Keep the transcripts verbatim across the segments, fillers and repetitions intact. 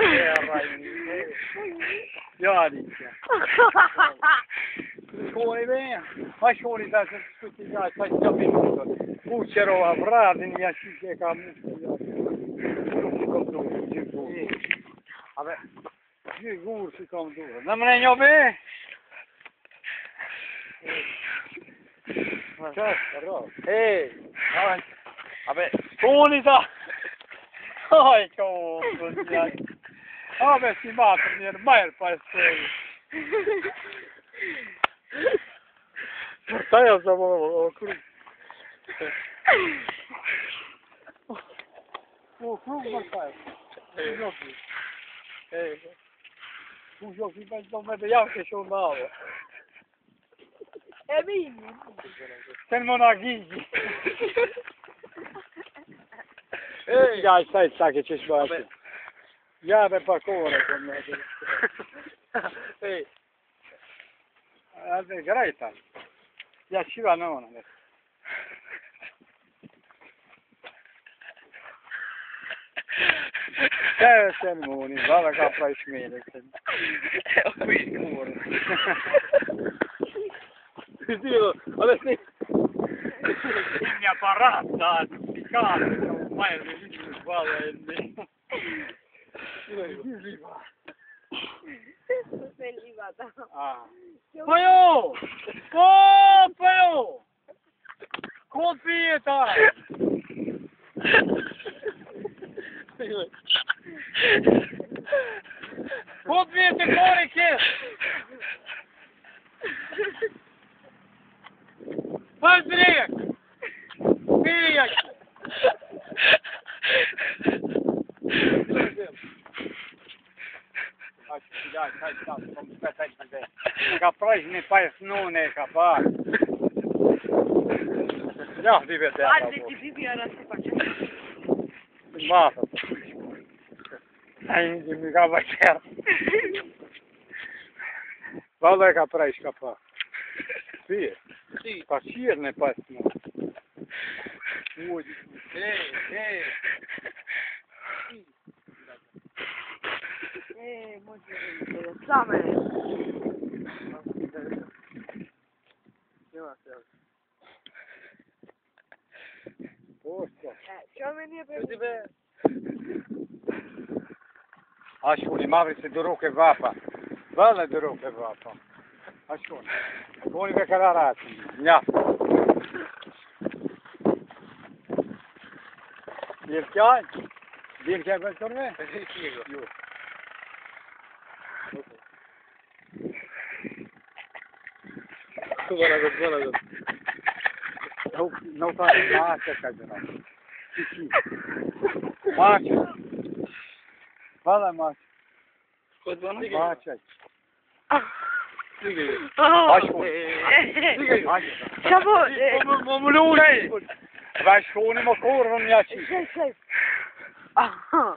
Ja, dice. Skål bene. Ma skål da tutti gli altri, sai capito. Cucero a Bradin, ja che cam. Vabbè. Io gursi con duro. Non me ne jobbe. Certo, ehi. Vabbè, skål da. Oj, kom. Ja, men si maten ner mer på ett steg. Ta jag som och krok. Och krok var det. Hej. Hur jag fick inte de med jag ska köra av. Är min. Sen monarki. Hej, jag säger säkert så bara. Ja, per parkour con me. Ehi. Vabbè, greta. Ja ci va non adesso. C'è Semoni, va la capra e smele. È qui cuore. Dico, adesso mi ha parlato, di casa, mai non sbaglia il Ah. Paio! Oh, paio! Confieta! Confieta fuori che! Vai direk! Direk! Dai, dai, dai, non aspetta il bebè. Caprai ne fai non è capace. Ja, di vedere. Guarda che ti viene si faccia. Basta. Ai, mi cava certo. Vado caprai scappa. Sì. Sì. Pasir ne fai no. Ui. Eh, eh. Eh, molto interessante. Eh, ce veni per Aşkuni mavri se duru che vapa. Vale duru che vapa. Aşkuni. Buoni per calarati. Gna. Dirkay. Dirkay ben sorma. Yok. Buona cosa, buona cosa. Não, não tá marcha, Cadinho. Marcha. Fala, marcha. Quanto buona? Marcha. Diga aí. Aşkuni. Diga aí. Ciao. Mamuluni. Vai skåne med korven jag Sei, sei. Ah.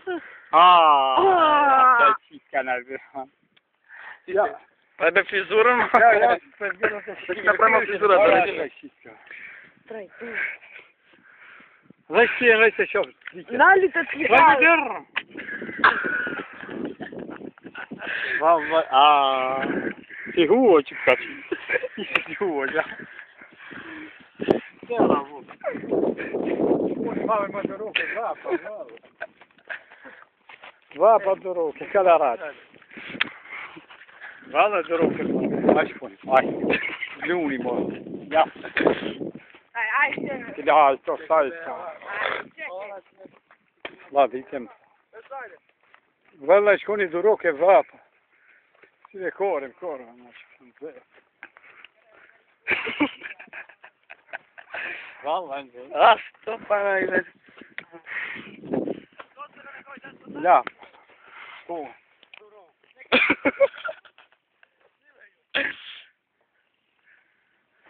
Ah. Dai kikkarna. Ja. Vabbè, fisura no? Ja, ja. Perché la prima fisura da Tre, due. Resti, resti, ciao. Nali te ti Vai vedere. Va, va. Ah. Sicuro ci facci. Sicuro, già. Bravo. Vai, ma doroke, va, va. Va, pa doroke, kalarat. Valla doroke, aşkın. Ay. Luni mo. Ja. Ai, ai. Det har allt och salsa. Va, vitem. Valla aşkın doroke, va. Si le core, core, aşkın. Vallahi. Ah, stoppa la Ja. Kom.